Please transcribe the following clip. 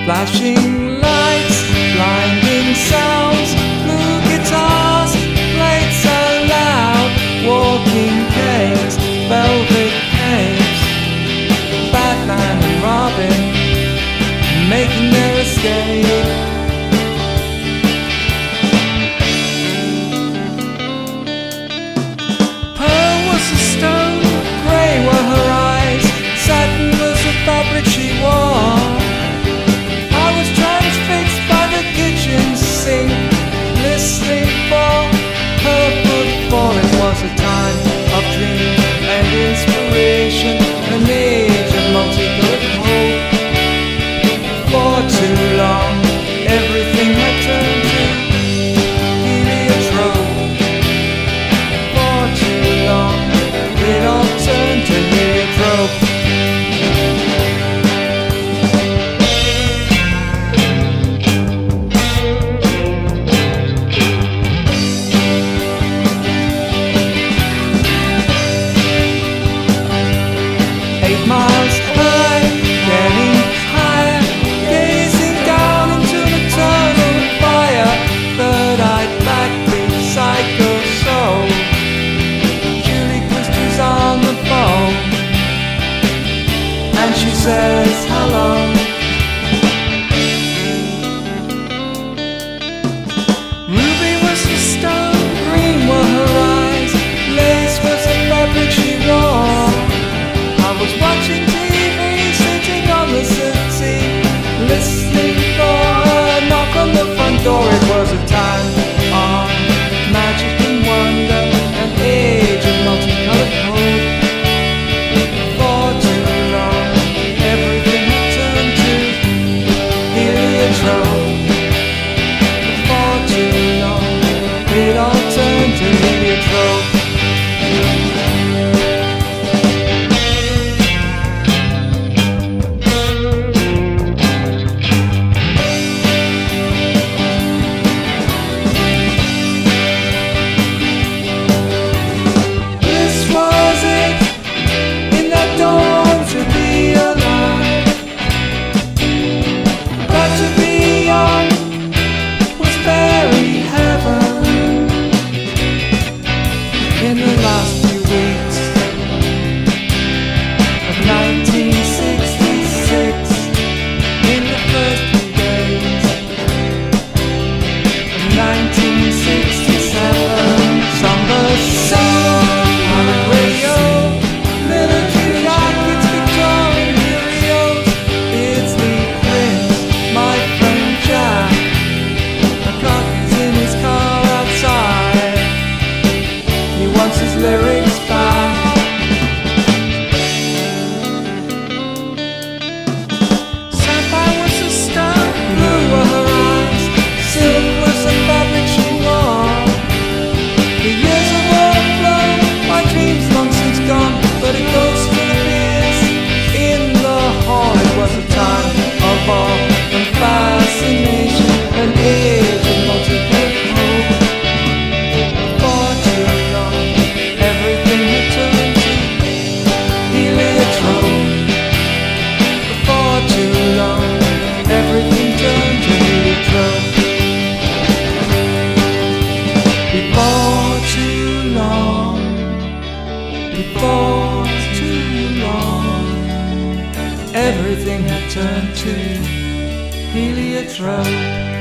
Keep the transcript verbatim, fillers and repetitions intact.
Flashing lights, blinding sounds, blue guitars played so loud, walking caves, velvet caves, Batman and Robin making their escape. Pearl was a stone, grey were her eyes, satin was the fabric she wore. I was transfixed by the kitchen sink, listening for her footfall. It was a time of dream and inspiration, an age of multicolored hope. For too long, everything had turned to heliotrope. For too long, it all turned to heliotrope. Eight miles high, getting higher, gazing down into an eternal fire. Third-eyed backbeat psycho soul, Julie Christie's on the phone, and she says hello. Ruby was the stone, green were her eyes, lace was the fabric she wore. I was watching T V, sitting on the settee, listening for her knock on the front door. It was a time of magic and wonder, an age of multicolored hope. For too long, everything had turned to heliotrope. For too long, it all turned to heliotrope. In the last few weeks of nineteen sixty-six, in the first few days of nineteen sixty-seven, somber song, pirate radio, military jackets, Victorian Cheerios, it's the Prince, my friend Jack, a cock is in his car outside. He wants his lyrics back. Sapphire was a star, blue were her eyes, silk was the fabric she wore. The years of overflow, my dreams long since gone, but it goes for the beers in the hall. It was a time of awe and fascination, an age of multicolored hope. For too long, everything had turned to heliotrope. For too long, everything turned to heliotrope. Before too long, before too long, everything had turned to heliotrope.